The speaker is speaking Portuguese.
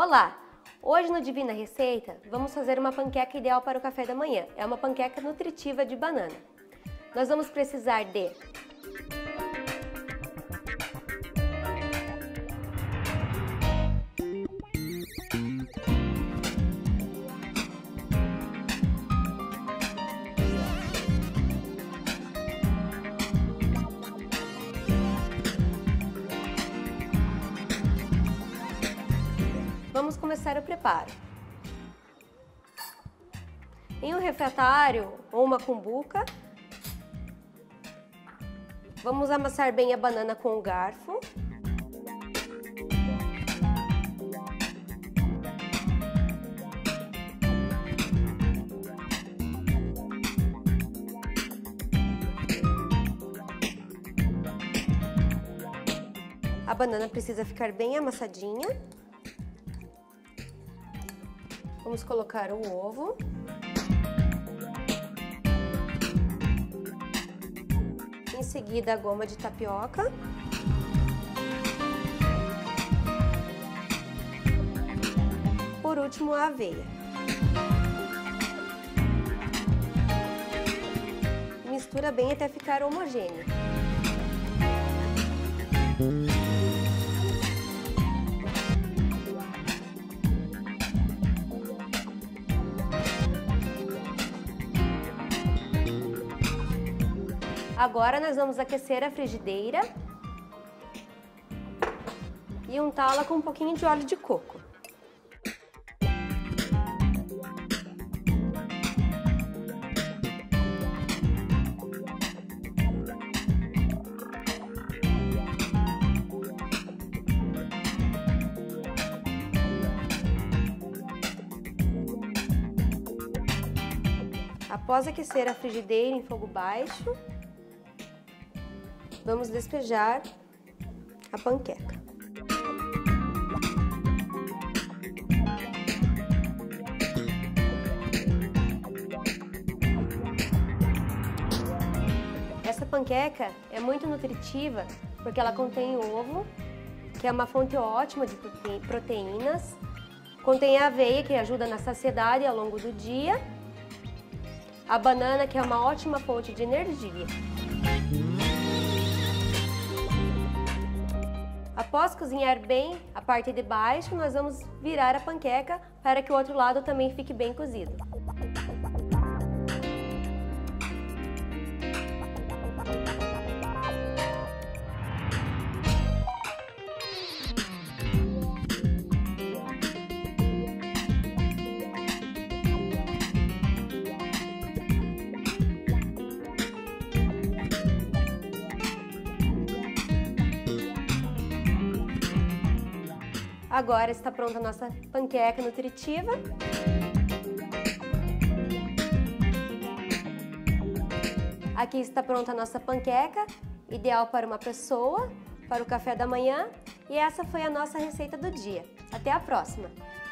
Olá! Hoje no Divina Receita vamos fazer uma panqueca ideal para o café da manhã. É uma panqueca nutritiva de banana. Nós vamos precisar de Vamos começar o preparo. Em um refratário ou uma cumbuca, vamos amassar bem a banana com o garfo. A banana precisa ficar bem amassadinha. Vamos colocar o ovo. Em seguida, a goma de tapioca. Por último, a aveia. Mistura bem até ficar homogêneo. Agora nós vamos aquecer a frigideira e untá-la com um pouquinho de óleo de coco. Após aquecer a frigideira em fogo baixo, vamos despejar a panqueca. Essa panqueca é muito nutritiva porque ela contém ovo, que é uma fonte ótima de proteínas, contém a aveia, que ajuda na saciedade ao longo do dia, a banana, que é uma ótima fonte de energia. Após cozinhar bem a parte de baixo, nós vamos virar a panqueca para que o outro lado também fique bem cozido. Agora está pronta a nossa panqueca nutritiva. Aqui está pronta a nossa panqueca, ideal para uma pessoa, para o café da manhã. E essa foi a nossa receita do dia. Até a próxima!